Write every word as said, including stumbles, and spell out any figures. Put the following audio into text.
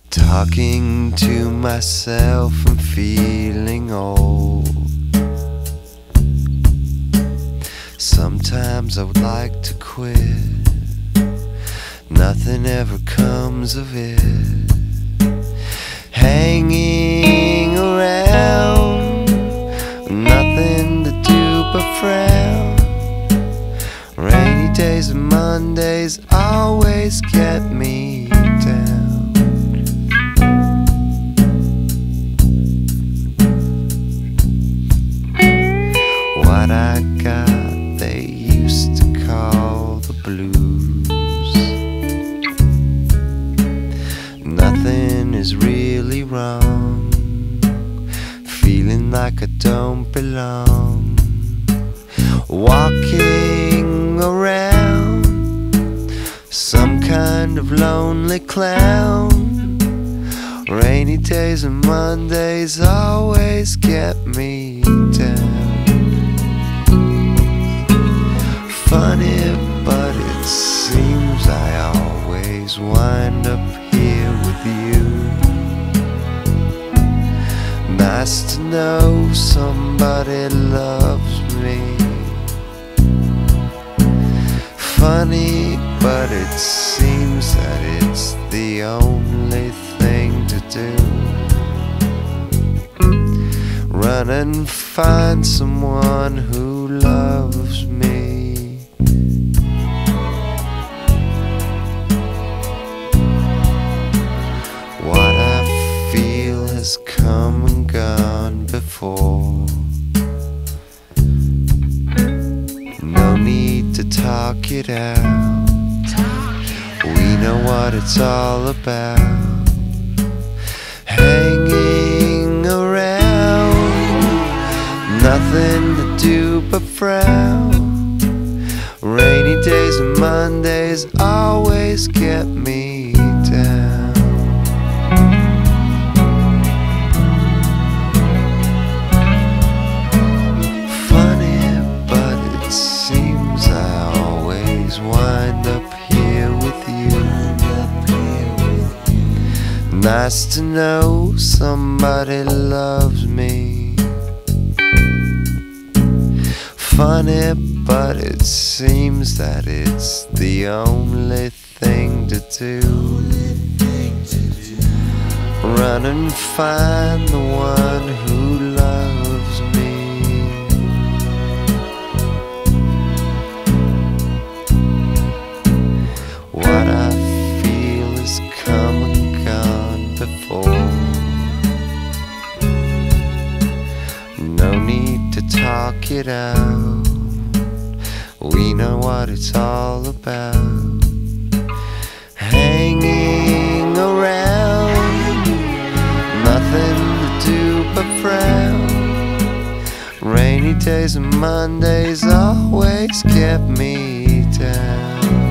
Talking to myself and feeling old. Sometimes I would like to quit. Nothing ever comes of it. Hanging around, nothing to do but frown. Rainy days and Mondays always get me down. What I got they used to call the blues. Nothing is really wrong, feeling like I don't belong. Walking around, some kind of lonely clown. Rainy days and Mondays always get me down. Funny, but it seems I always wind up here with you. Nice to know somebody loves me. Funny, but it seems that it's the only thing to do. Run and find someone who loves me. What I feel has come and gone before. No need to talk it out. We know what it's all about. Hanging around, nothing to do but frown. Rainy days and Mondays always get me down. Wind up here with you. Nice to know somebody loves me. Funny, but it seems that it's the only thing to do. Run and find the one who loves me. What I feel has come and gone before. No need to talk it out. We know what it's all about. Hanging around, nothing to do but frown. Rainy days and Mondays always get me down.